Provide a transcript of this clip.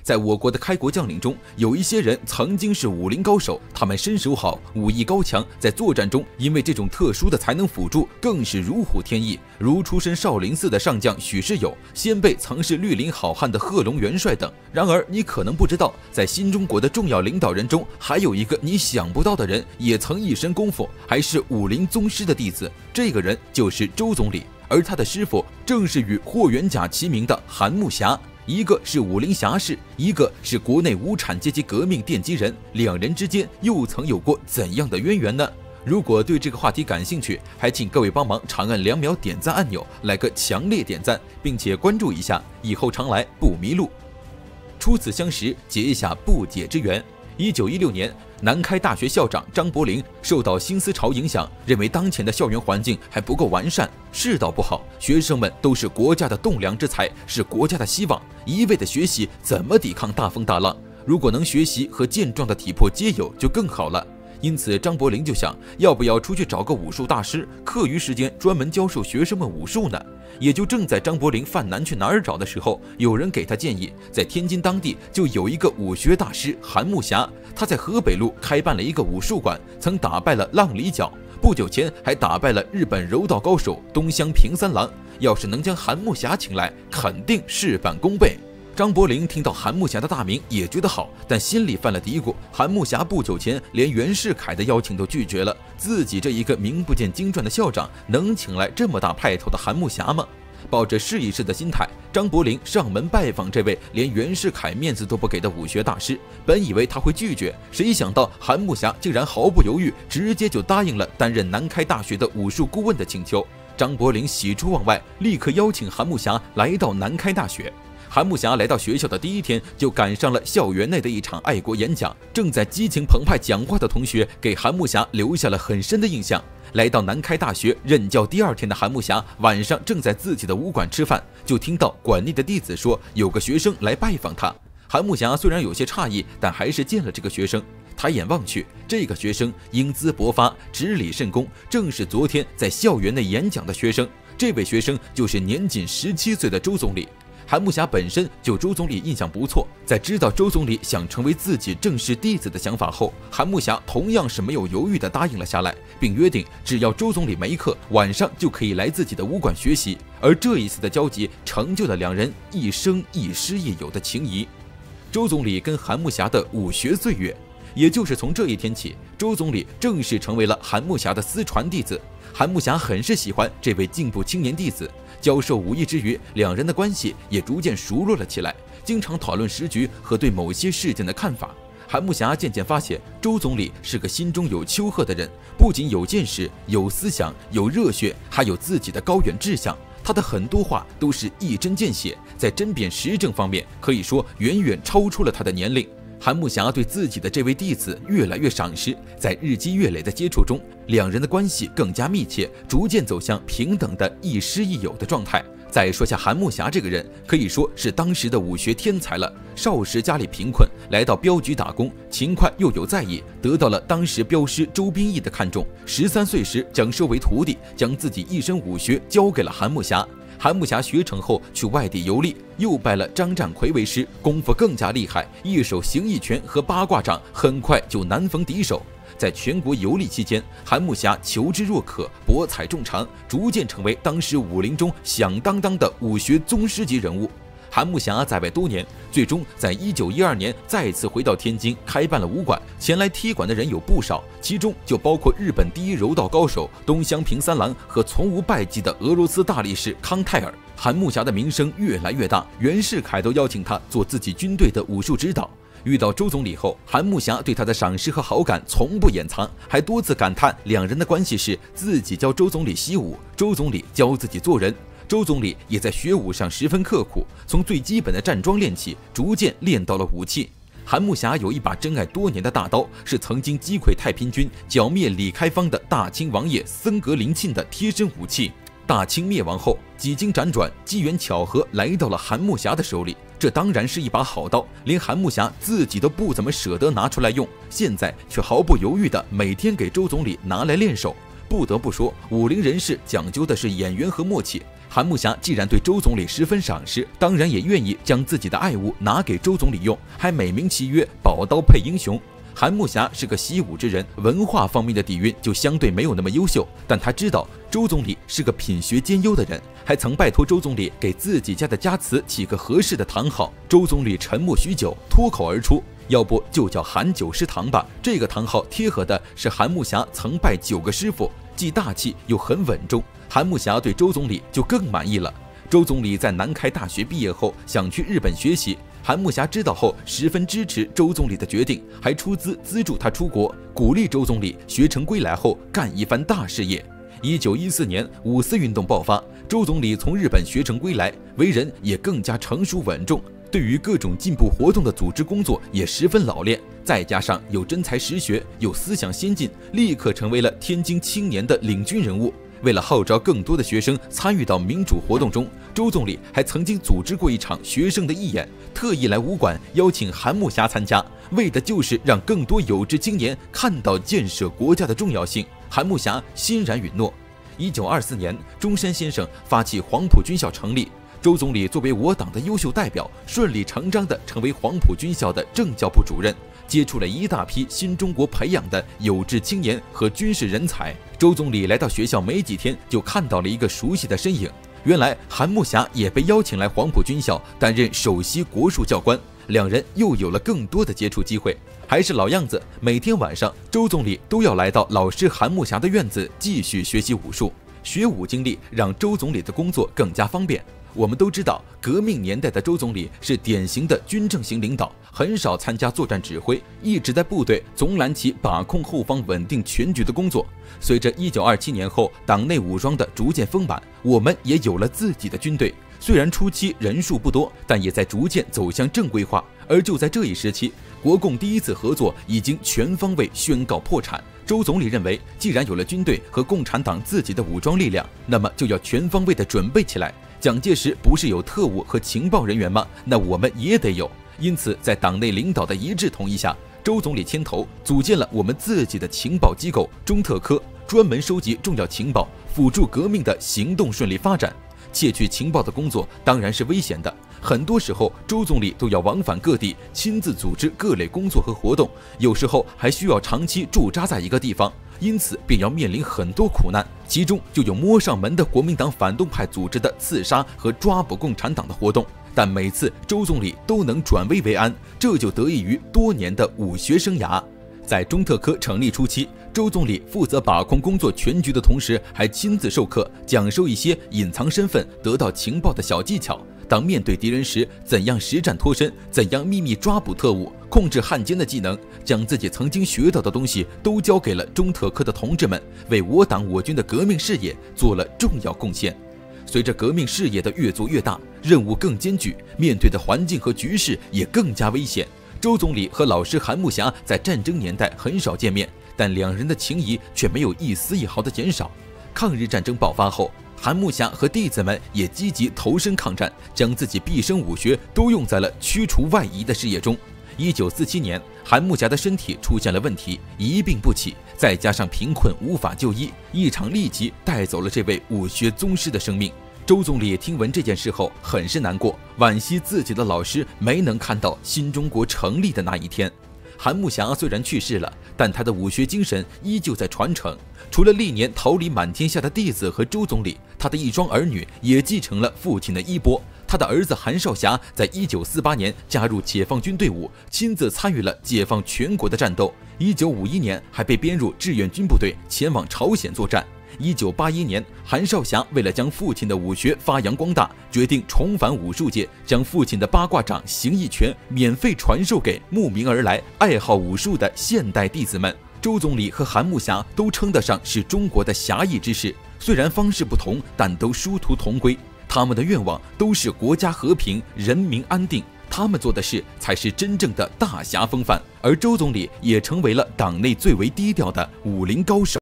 在我国的开国将领中，有一些人曾经是武林高手，他们身手好，武艺高强，在作战中因为这种特殊的才能辅助，更是如虎添翼。如出身少林寺的上将许世友，先辈曾是绿林好汉的贺龙元帅等。然而，你可能不知道，在新中国的重要领导人中，还有一个你想不到的人，也曾一身功夫，还是武林宗师的弟子。这个人就是周总理，而他的师傅正是与霍元甲齐名的韩木侠。一个是武林侠士，一个是国内无产阶级革命奠基人，两人之间又曾有过怎样的渊源呢？如果对这个话题感兴趣，还请各位帮忙长按2秒点赞按钮，来个强烈点赞，并且关注一下，以后常来不迷路。初次相识，结下不解之缘。1916年，南开大学校长张伯苓受到新思潮影响，认为当前的校园环境还不够完善，世道不好，学生们都是国家的栋梁之才，是国家的希望，一味的学习怎么抵抗大风大浪？如果能学习和健壮的体魄皆有，就更好了。因此，张伯苓就想，要不要出去找个武术大师，课余时间专门教授学生们武术呢？也就正在张伯苓犯难去哪儿找的时候，有人给他建议，在天津当地就有一个武学大师韩木侠，他在河北路开办了一个武术馆，曾打败了浪里角，不久前还打败了日本柔道高手东乡平三郎。要是能将韩木侠请来，肯定事半功倍。张伯苓听到韩木侠的大名也觉得好，但心里犯了嘀咕，韩木侠不久前连袁世凯的邀请都拒绝了，自己这一个名不见经传的校长，能请来这么大派头的韩木侠吗？抱着试一试的心态，张伯苓上门拜访这位连袁世凯面子都不给的武学大师。本以为他会拒绝，谁想到韩木侠竟然毫不犹豫，直接就答应了担任南开大学的武术顾问的请求。张伯苓喜出望外，立刻邀请韩木侠来到南开大学。韩木侠来到学校的第一天，就赶上了校园内的一场爱国演讲。正在激情澎湃讲话的同学，给韩木侠留下了很深的印象。来到南开大学任教第2天的韩木侠，晚上正在自己的武馆吃饭，就听到馆内的弟子说有个学生来拜访他。韩木侠虽然有些诧异，但还是见了这个学生。抬眼望去，这个学生英姿勃发，执礼甚恭，正是昨天在校园内演讲的学生。这位学生就是年仅17岁的周总理。韩木侠本身就周总理印象不错，在知道周总理想成为自己正式弟子的想法后，韩木侠同样是没有犹豫地答应了下来，并约定只要周总理没课，晚上就可以来自己的武馆学习。而这一次的交集，成就了两人一生亦师亦友的情谊。周总理跟韩木侠的武学岁月，也就是从这一天起，周总理正式成为了韩木侠的私传弟子。韩木侠很是喜欢这位进步青年弟子，教授武艺之余，两人的关系也逐渐熟络了起来，经常讨论时局和对某些事件的看法。韩木侠渐渐发现，周总理是个心中有丘壑的人，不仅有见识、有思想、有热血，还有自己的高远志向。他的很多话都是一针见血，在针砭时政方面，可以说远远超出了他的年龄。韩木侠对自己的这位弟子越来越赏识，在日积月累的接触中，两人的关系更加密切，逐渐走向平等的亦师亦友的状态。再说下韩木侠这个人，可以说是当时的武学天才了。少时家里贫困，来到镖局打工，勤快又有才艺，得到了当时镖师周宾义的看重。13岁时将收为徒弟，将自己一身武学交给了韩木侠。韩木侠学成后去外地游历，又拜了张占奎为师，功夫更加厉害，一手形意拳和八卦掌很快就难逢敌手。在全国游历期间，韩木侠求知若渴，博采众长，逐渐成为当时武林中响当当的武学宗师级人物。韩木侠在外多年，最终在1912年再次回到天津，开办了武馆。前来踢馆的人有不少，其中就包括日本第一柔道高手东乡平三郎和从无败绩的俄罗斯大力士康泰尔。韩木侠的名声越来越大，袁世凯都邀请他做自己军队的武术指导。遇到周总理后，韩木侠对他的赏识和好感从不掩藏，还多次感叹两人的关系是自己教周总理习武，周总理教自己做人。周总理也在学武上十分刻苦，从最基本的站桩练起，逐渐练到了武器。韩木侠有一把珍爱多年的大刀，是曾经击溃太平军、剿灭李开芳的大清王爷森格林沁的贴身武器。大清灭亡后，几经辗转，机缘巧合来到了韩木侠的手里。这当然是一把好刀，连韩木侠自己都不怎么舍得拿出来用，现在却毫不犹豫地每天给周总理拿来练手。不得不说，武林人士讲究的是眼缘和默契。 韩木霞既然对周总理十分赏识，当然也愿意将自己的爱物拿给周总理用，还美名其曰宝刀配英雄。韩木霞是个习武之人，文化方面的底蕴就相对没有那么优秀，但他知道周总理是个品学兼优的人，还曾拜托周总理给自己家的家祠起个合适的堂号。周总理沉默许久，脱口而出：“要不就叫韩九师堂吧。”这个堂号贴合的是韩木霞曾拜9个师傅，既大气又很稳重。韩木霞对周总理就更满意了。周总理在南开大学毕业后想去日本学习，韩木霞知道后十分支持周总理的决定，还出资资助他出国，鼓励周总理学成归来后干一番大事业。1914年五四运动爆发，周总理从日本学成归来，为人也更加成熟稳重，对于各种进步活动的组织工作也十分老练，再加上有真才实学，有思想先进，立刻成为了天津青年的领军人物。为了号召更多的学生参与到民主活动中，周总理还曾经组织过一场学生的义演，特意来武馆邀请韩木霞参加，为的就是让更多有志青年看到建设国家的重要性。韩木霞欣然允诺。1924年，中山先生发起黄埔军校成立，周总理作为我党的优秀代表，顺理成章地成为黄埔军校的政教部主任，接触了一大批新中国培养的有志青年和军事人才。周总理来到学校没几天，就看到了一个熟悉的身影。原来韩木霞也被邀请来黄埔军校担任首席国术教官，两人又有了更多的接触机会。还是老样子，每天晚上周总理都要来到老师韩木霞的院子继续学习武术。学武经历让周总理的工作更加方便。我们都知道，革命年代的周总理是典型的军政型领导，很少参加作战指挥，一直在部队总揽起把控后方稳定全局的工作。随着1927年后党内武装的逐渐丰满，我们也有了自己的军队。虽然初期人数不多，但也在逐渐走向正规化。而就在这一时期，国共第一次合作已经全方位宣告破产。周总理认为，既然有了军队和共产党自己的武装力量，那么就要全方位的准备起来。蒋介石不是有特务和情报人员吗？那我们也得有。因此，在党内领导的一致同意下，周总理牵头组建了我们自己的情报机构中特科，专门收集重要情报，辅助革命的行动顺利发展。窃取情报的工作当然是危险的，很多时候周总理都要往返各地，亲自组织各类工作和活动，有时候还需要长期驻扎在一个地方，因此便要面临很多苦难，其中就有摸上门的国民党反动派组织的刺杀和抓捕共产党的活动。但每次周总理都能转危为安，这就得益于多年的武学生涯。在中特科成立初期，周总理负责把控工作全局的同时，还亲自授课，讲授一些隐藏身份、得到情报的小技巧。当面对敌人时，怎样实战脱身，怎样秘密抓捕特务，控制汉奸的技能，将自己曾经学到的东西都交给了中特科的同志们，为我党我军的革命事业做了重要贡献。随着革命事业的越做越大，任务更艰巨，面对的环境和局势也更加危险。周总理和老师韩木霞在战争年代很少见面，但两人的情谊却没有一丝一毫的减少。抗日战争爆发后，韩木霞和弟子们也积极投身抗战，将自己毕生武学都用在了驱除外夷的事业中。1947年，韩木霞的身体出现了问题，一病不起，再加上贫困无法就医，一场痢疾带走了这位武学宗师的生命。周总理听闻这件事后很是难过，惋惜自己的老师没能看到新中国成立的那一天。韩木霞虽然去世了，但他的武学精神依旧在传承。除了历年桃李满天下的弟子和周总理，他的一双儿女也继承了父亲的衣钵。他的儿子韩少侠在1948年加入解放军队伍，亲自参与了解放全国的战斗。1951年还被编入志愿军部队，前往朝鲜作战。1981年，韩少侠为了将父亲的武学发扬光大，决定重返武术界，将父亲的八卦掌、形意拳免费传授给慕名而来、爱好武术的现代弟子们。周总理和韩木霞都称得上是中国的侠义之士，虽然方式不同，但都殊途同归。他们的愿望都是国家和平、人民安定，他们做的事才是真正的大侠风范。而周总理也成为了党内最为低调的武林高手。